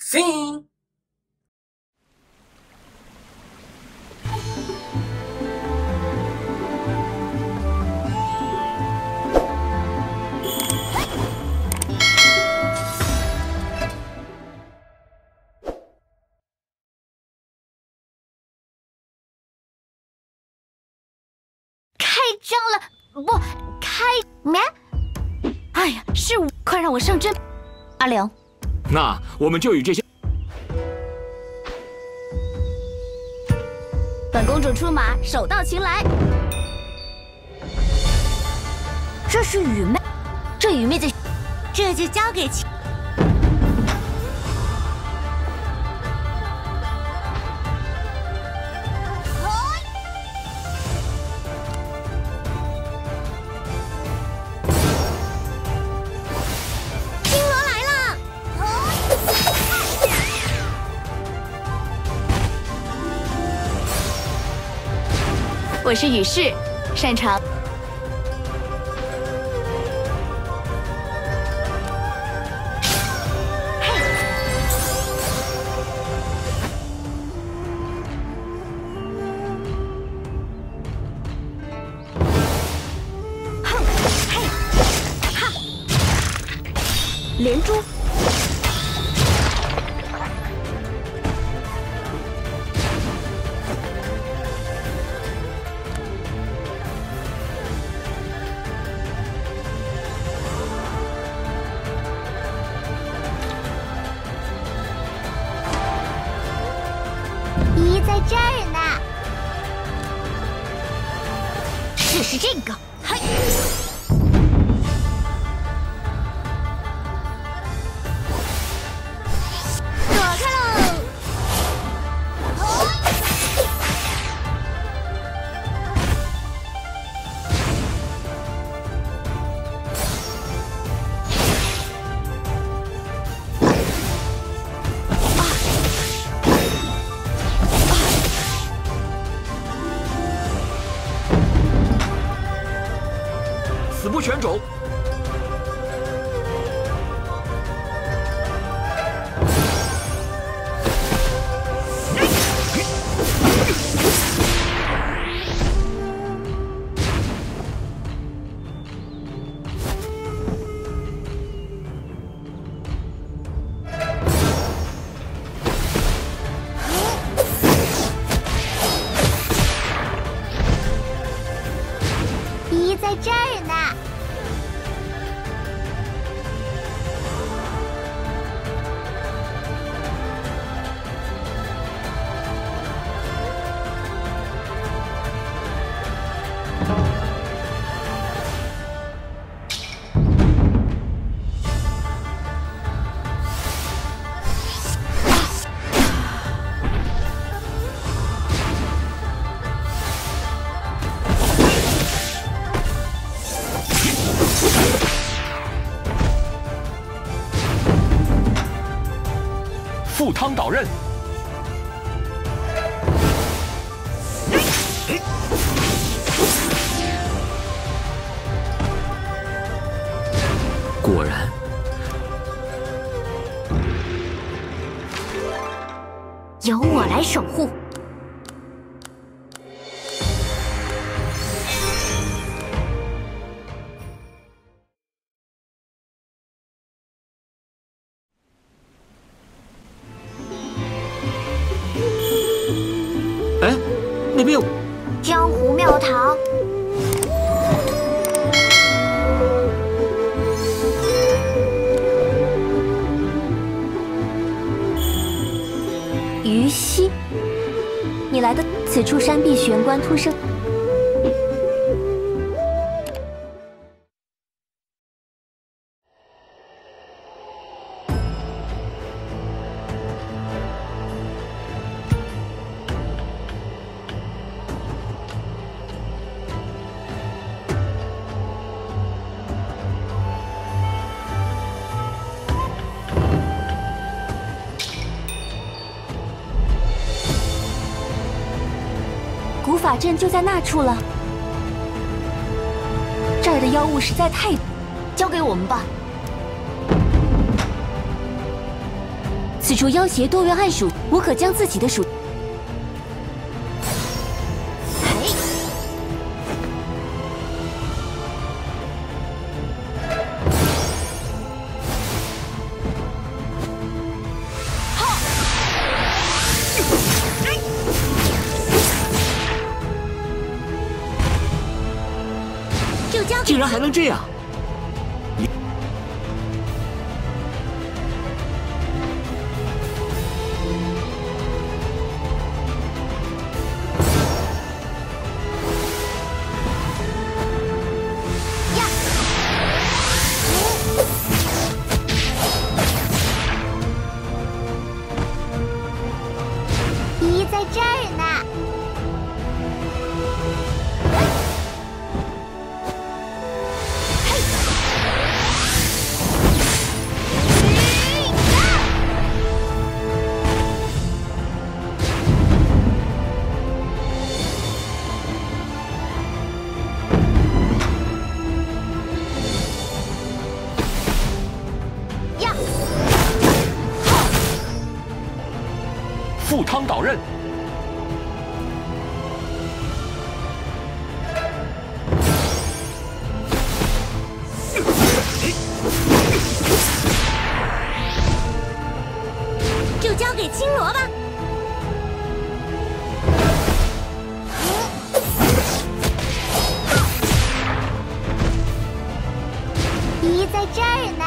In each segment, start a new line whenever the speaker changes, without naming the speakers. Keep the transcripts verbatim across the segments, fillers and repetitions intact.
Feen。
开张了，不开咩？哎呀，是我，快让我上阵！阿良，
那我们就与这些。
本公主出马，手到擒来。这是雨妹，这雨妹在，这就交给秦。我是雨士，擅长连珠。
在这儿呢。
试试这个，嘿！躲开喽！
死不选种。
咦，在这儿呢。
赴汤蹈刃。果然，
由我来守护。
哎，那边有
江湖庙堂。
于西，你来的此处山壁玄关突生。古法阵就在那处了，这儿的妖物实在太……交给我们吧。 此处要挟多元暗属，我可将自己的属。嘿，好，就交给
竟然还能这样！
咦，在这儿呢。呀！
赴汤蹈刃。
就交给青罗吧。
咦，在这儿呢。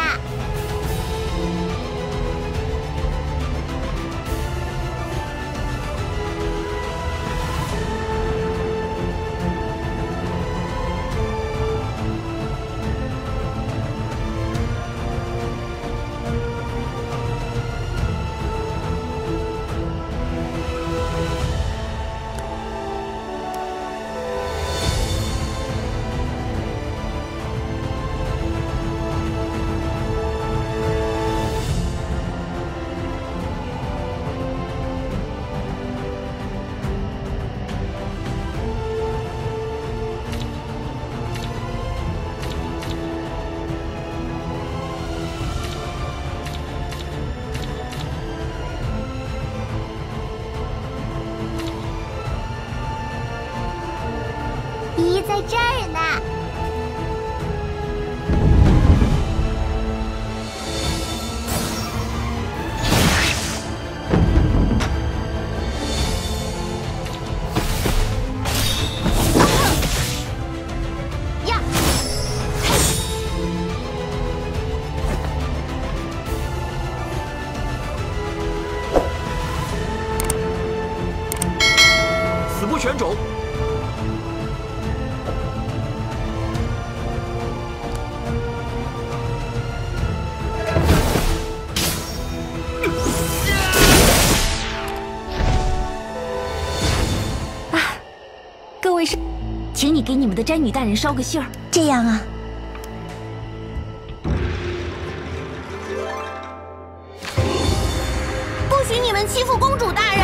咦，在这儿呢。呀！
死不选种。
各位是，请你给你们的斋女大人捎个信儿。这样啊。不许你们欺负公主大人！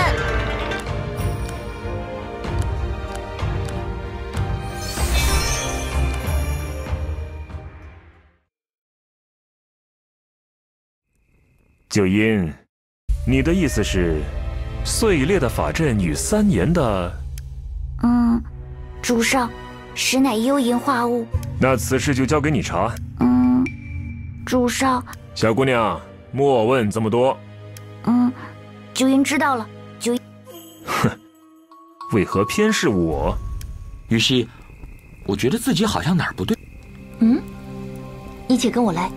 九阴，你的意思是，碎裂的法阵与三年的……
嗯，主上，实乃幽银化物。
那此事就交给你查。
嗯，主上。
小姑娘，莫问这么多。
嗯，九阴知道了。九阴，
哼，为何偏是我？
于是，我觉得自己好像哪儿不对。
嗯，你且跟我来。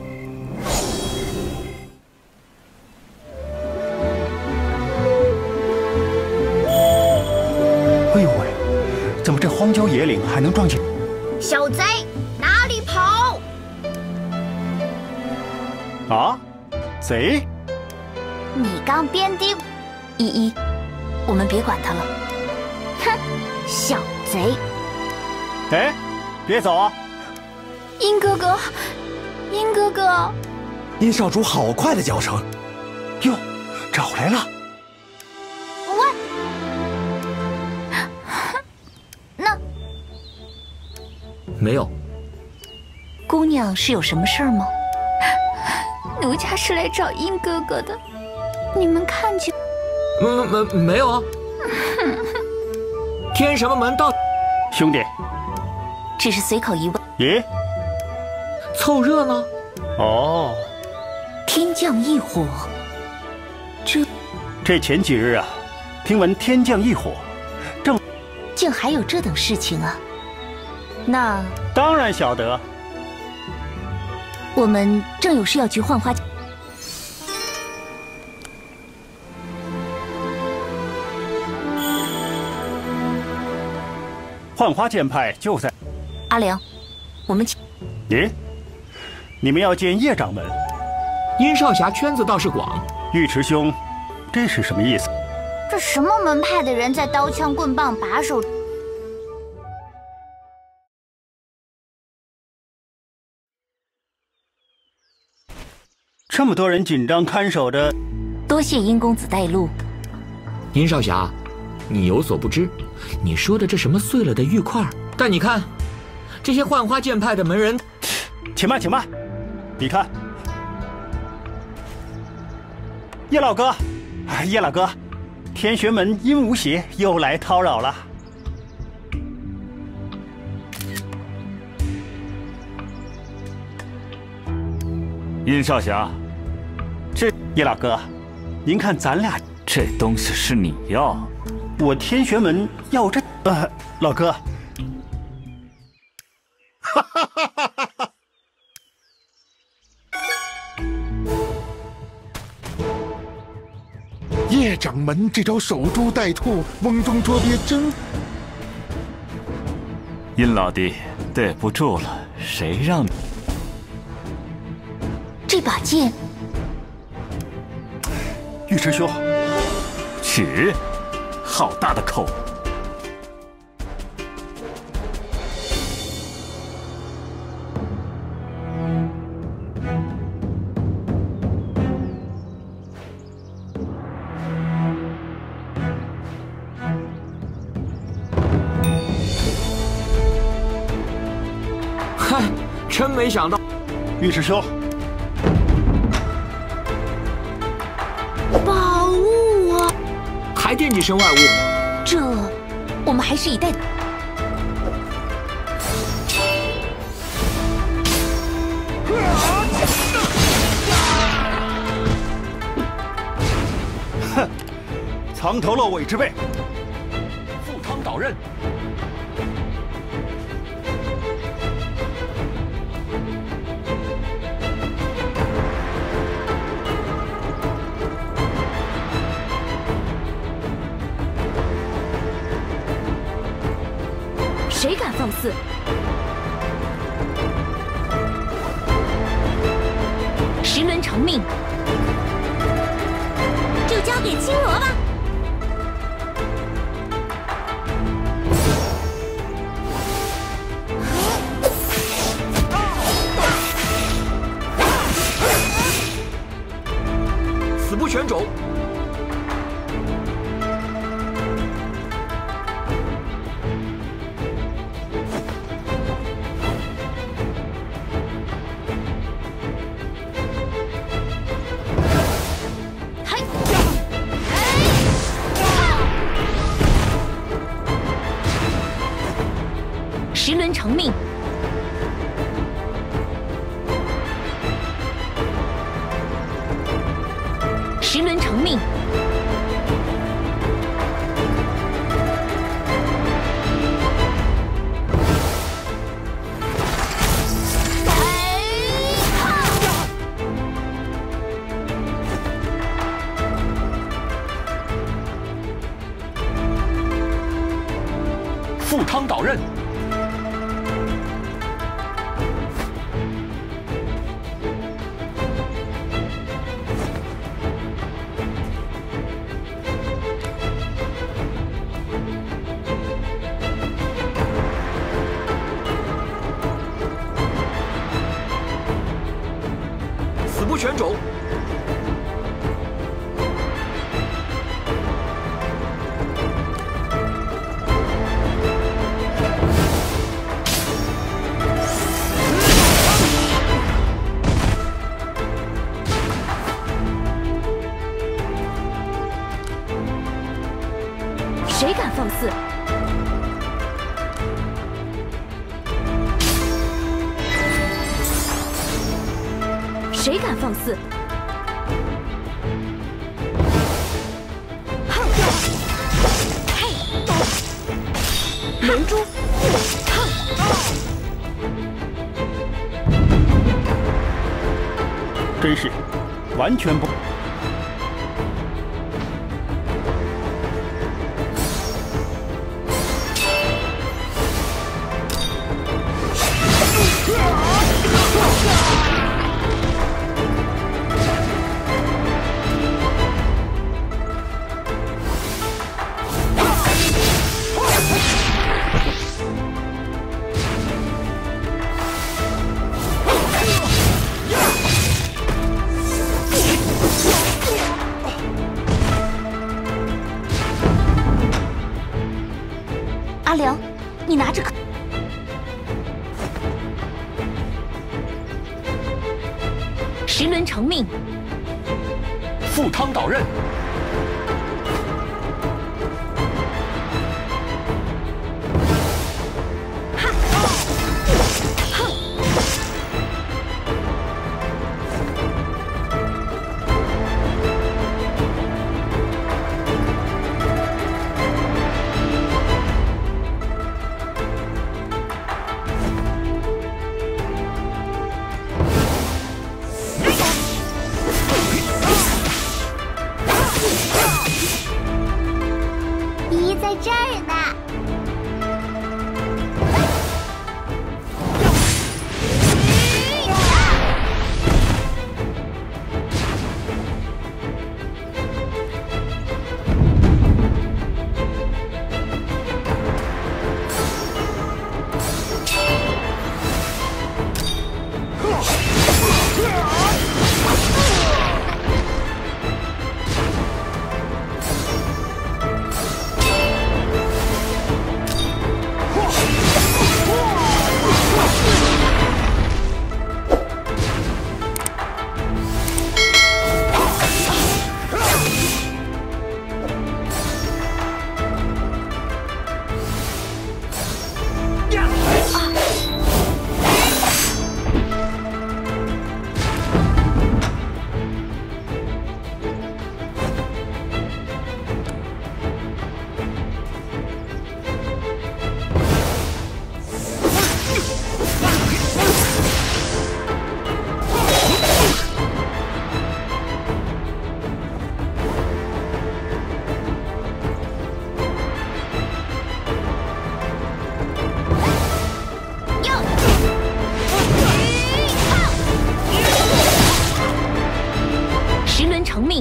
哎呦喂，怎么这荒郊野岭还能撞见
小贼，哪里跑？
啊？贼？
你刚编的。
依依，我们别管他了。
哼，小贼！
哎，别走啊！
殷哥哥，殷哥哥，
殷少主好快的脚程，
哟，找来了。
没有，
姑娘是有什么事儿吗？奴家是来找殷哥哥的。 你们看见？
没没没有啊。天什么门到？
兄弟，
只是随口一问。
咦？
凑热闹？
哦，
天降异火，这
这前几日啊，听闻天降异火，正
竟还有这等事情啊！那
当然晓得。
我们正有事要去浣花。
浣花剑派就在
阿良，我们
咦？你们要见叶掌门？
殷少侠圈子倒是广。
尉迟兄，这是什么意思？
这什么门派的人在刀枪棍棒把守？
这么多人紧张看守着。
多谢殷公子带路。
殷少侠，你有所不知，你说的这什么碎了的玉块，但你看，这些浣花剑派的门人。
且慢且慢，你看，叶老哥，哎，叶老哥，天玄门殷无邪又来叨扰了。
殷少侠，这
叶老哥，您看咱俩
这东西是你要，
我天玄门要这……呃，老哥，
哈哈哈哈哈哈！叶掌门这招守株待兔、瓮中捉鳖真……
殷老弟，对不住了，谁让你？
这把剑，
尉迟兄，
取，好大的口！
嗨，真没想到，
尉迟兄。
宝物啊！
还惦记身外物，
这我们还是以待。
哼，藏头露尾之辈，
赴汤蹈刃。
谁敢放肆？十轮成命，
就交给青罗吧。
死不选种。
十轮成命，十轮成命，
赴汤蹈刃。死不选种。
谁敢放肆？谁敢放肆？哼！嘿！龙珠！哼！
真是完全不。
阿良，你拿着可。十轮成命，
赴汤蹈刃。
在这儿呢。
成命。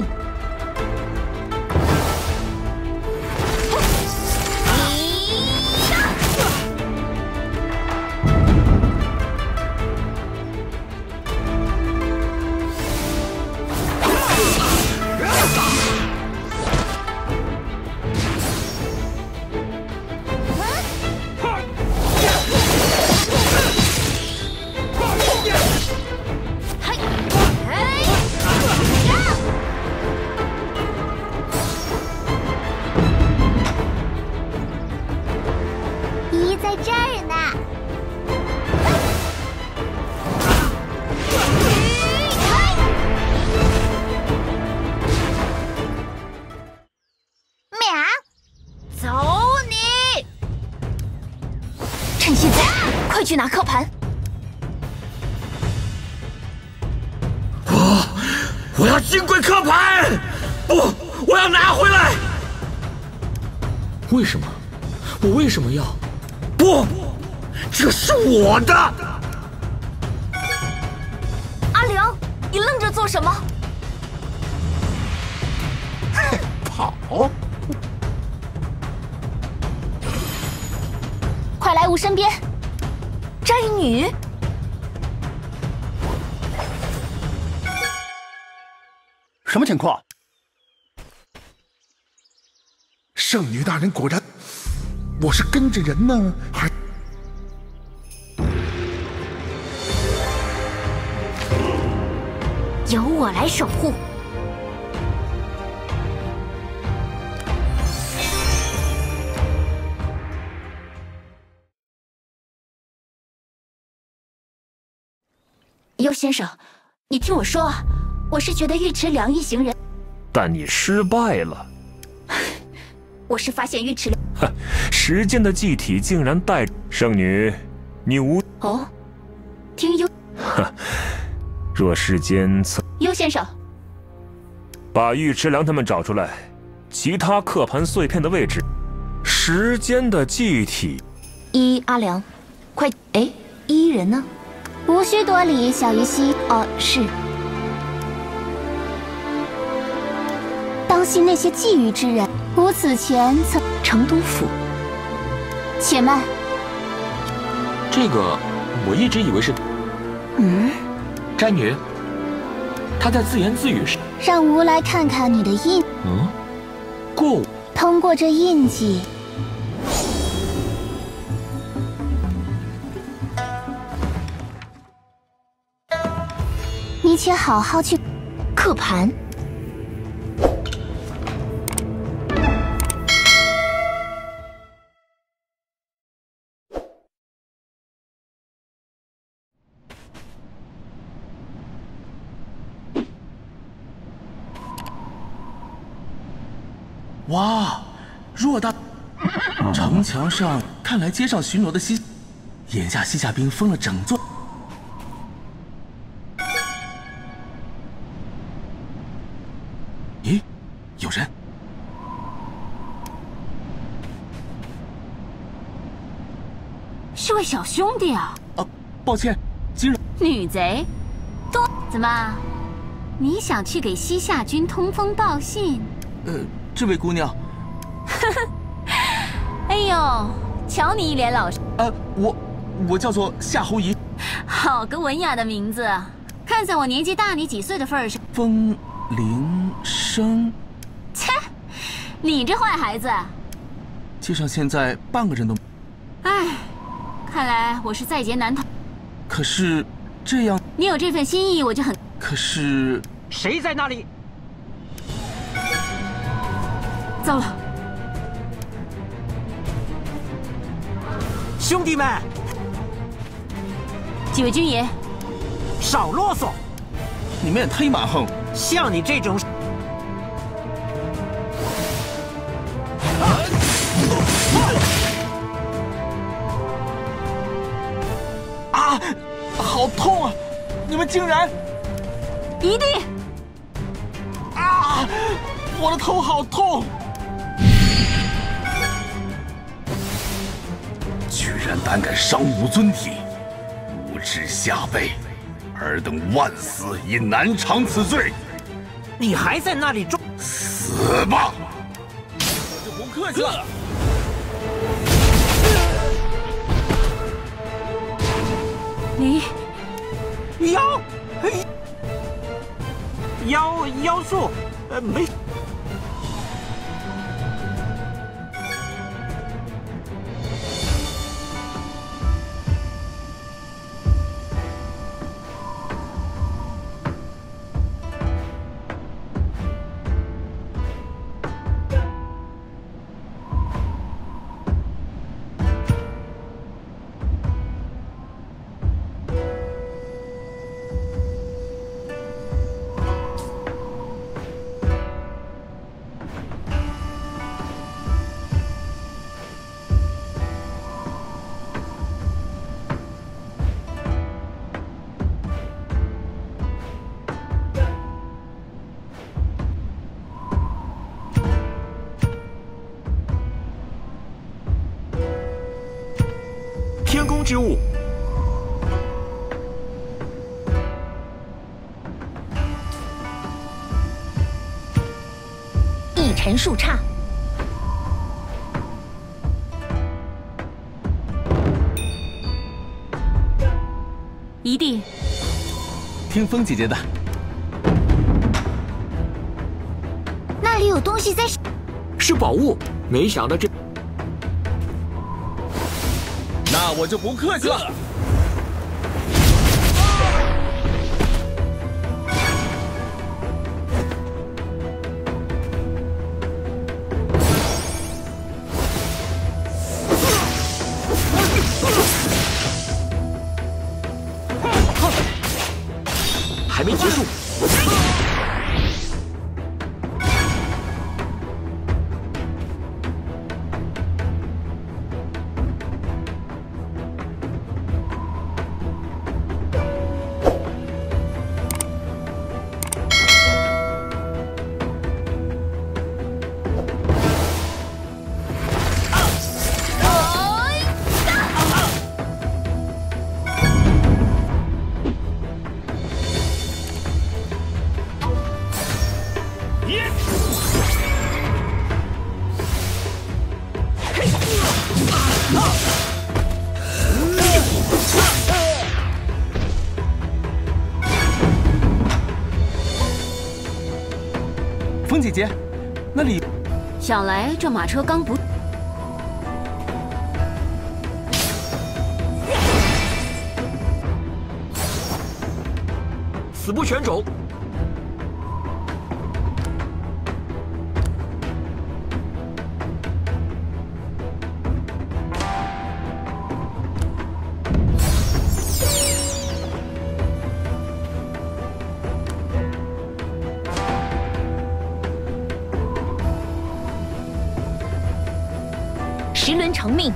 在这儿呢。喵，走你！
趁现在，快去拿刻盘！
我我要金龟刻盘！不，我要拿回来！为什么？我为什么要？ 不，这是我的！
阿良，你愣着做什么？
跑！
快来吾身边！斋女，
什么情况？
圣女大人果然。 我是跟着人呢，还
由我来守护。 优先生，你听我说啊，我是觉得尉迟良一行人，
但你失败了。
我是发现尉迟良。
哼，时间的祭体竟然带圣女，你无
哦，听优。
哼，若世间曾
优先生，
把尉迟良他们找出来，其他刻盘碎片的位置，时间的祭体。
一阿良，快！哎，伊人呢？
无需多礼，小鱼溪。
哦，是。
当心那些觊觎之人。吾此前曾
成都府。
且慢，
这个我一直以为是……
嗯，
斋女，她在自言自语时，
让吾来看看你的印。
嗯，过午。
通过这印记，你且好好去
刻盘。
哇，偌大城墙上，看来街上巡逻的西，眼下西夏兵封了整座。咦，有人！
是位小兄弟啊！
啊，抱歉，今日
女贼，多怎么？你想去给西夏军通风报信？
呃。这位姑娘，
呵呵，哎呦，瞧你一脸老实。
啊，我我叫做夏侯夷，
好个文雅的名字，看在我年纪大你几岁的份上。
风铃声，
切，你这坏孩子！
街上现在半个人都……
哎，看来我是在劫难逃。
可是这样，
你有这份心意，我就很……
可是
谁在那里？
糟了！
兄弟们，
几位军爷，
少啰嗦！
你们也忒蛮横！
像你这种……
啊，好痛啊！你们竟然……
一定！
啊，我的头好痛！
居然胆敢伤吾尊体，无知下辈，尔等万死亦难偿此罪！
你还在那里装？
死吧！
我就不客气了。
你
妖，妖妖术，呃，没。天宫之物，
一尘数刹，一定。
听风姐姐的，
那里有东西在。
是宝物，没想到这……
那我就不客气了。 风姐姐，那里……
想来这马车刚不……
死不全肘。
十轮成命，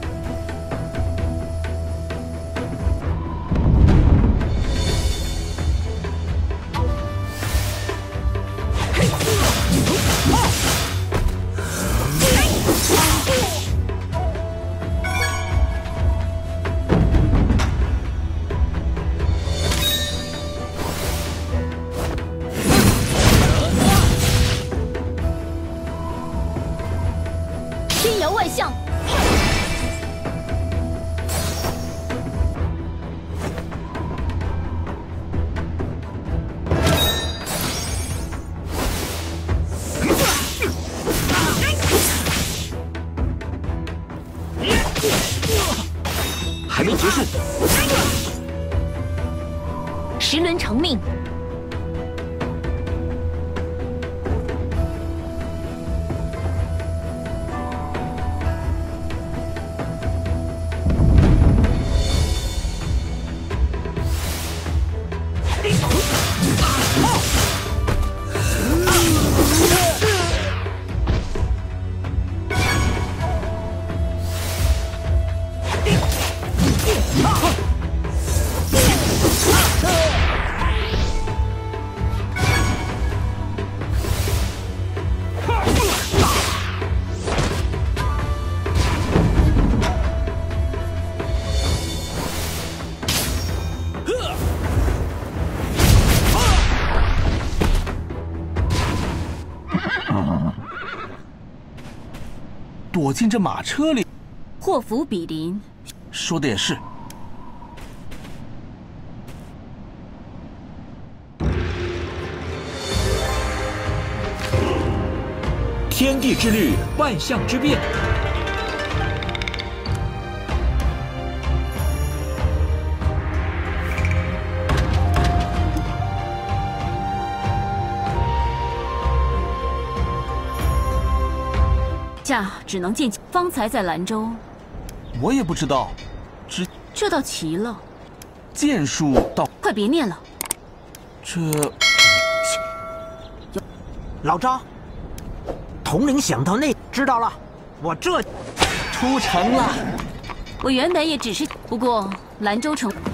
天摇万象。
还没结束，
十轮成命，
躲进这马车里，
祸福比邻。
说的也是。
天地之律，万象之变。
下只能见方才在兰州，
我也不知道，只
这倒奇了。
剑术到，
快别念了。
这
老张，统领想到那，知道了，我这
出城了。
我原本也只是，不过兰州城